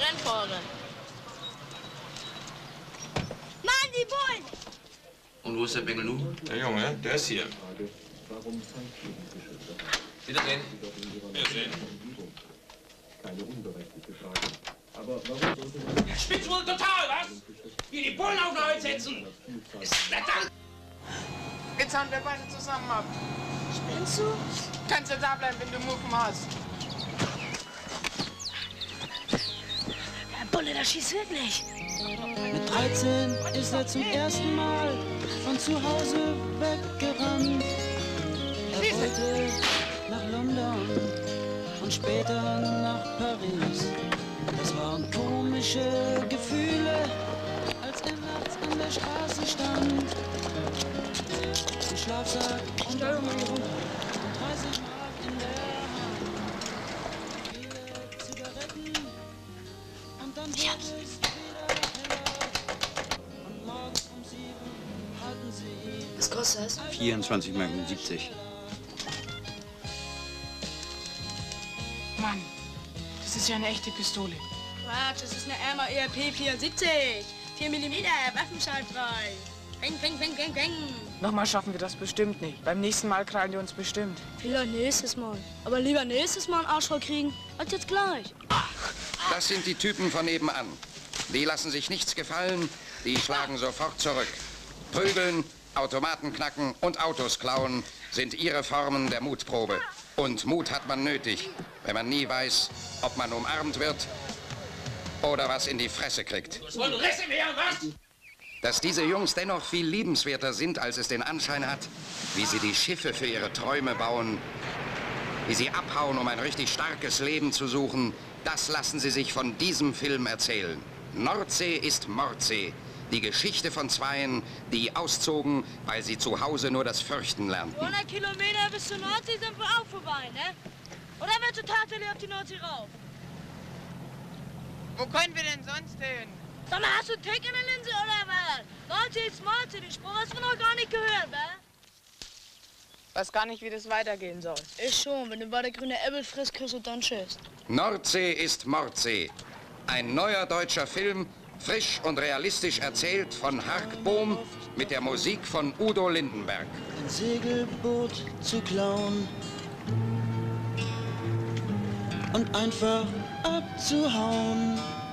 Rennfahrer. Mann, die Bullen! Und wo ist der Bengel nun? Der Junge, der ist hier. Wiedersehen. Wiedersehen. Keine unberechtigte Frage. Aber warum Spitzt wohl total, was? Wie die Bullen auf Leute setzen. Ist das dann? Jetzt haben wir beide zusammen ab. Spinnst du? Kannst ja da bleiben, wenn du Muffen hast. Der Bulle, der schießt wirklich. Mit 13 ist er zum ersten Mal von zu Hause weggerannt. Er wollte nach London und später nach Paris. Das waren komische Gefühle, als er nachts an der Straße stand. Ein Schlafsack und 30 Mark in der Hand. Viele Zigaretten und dann wurde es wieder heller. Und morgens um 7 hatten sie ihn. Was kostet das? 24,70 Mark. Mann, das ist ja eine echte Pistole. Quatsch, das ist eine Emma ERP 74. 4 mm, waffenschallfrei. Peng, peng, peng, peng, peng. Nochmal schaffen wir das bestimmt nicht. Beim nächsten Mal krallen die uns bestimmt. Vielleicht nächstes Mal. Aber lieber nächstes Mal einen Arschloch kriegen, als jetzt gleich. Das sind die Typen von nebenan. Die lassen sich nichts gefallen, die schlagen sofort zurück. Prügeln, Automaten knacken und Autos klauen sind ihre Formen der Mutprobe. Und Mut hat man nötig, wenn man nie weiß, ob man umarmt wird oder was in die Fresse kriegt. Was wollen Risse mehr, was? Dass diese Jungs dennoch viel liebenswerter sind, als es den Anschein hat, wie sie die Schiffe für ihre Träume bauen, wie sie abhauen, um ein richtig starkes Leben zu suchen, das lassen sie sich von diesem Film erzählen. Nordsee ist Mordsee. Die Geschichte von Zweien, die auszogen, weil sie zu Hause nur das Fürchten lernten. 100 Kilometer bis zur Nordsee sind wir auch vorbei, ne? Oder willst du tatsächlich auf die Nordsee rauf? Wo können wir denn sonst hin? Sag mal, hast du Tick in der Linse oder was? Nordsee ist Nordsee, den Spruch hast du noch gar nicht gehört, wa? Weiß gar nicht, wie das weitergehen soll. Ich schon, wenn du bei der grüne Äppel frisst, kriegst du dann Schiss. Nordsee ist Mordsee. Ein neuer deutscher Film, frisch und realistisch erzählt von Hark Bohm mit der Musik von Udo Lindenberg. Ein Segelboot zu klauen und einfach abzuhauen.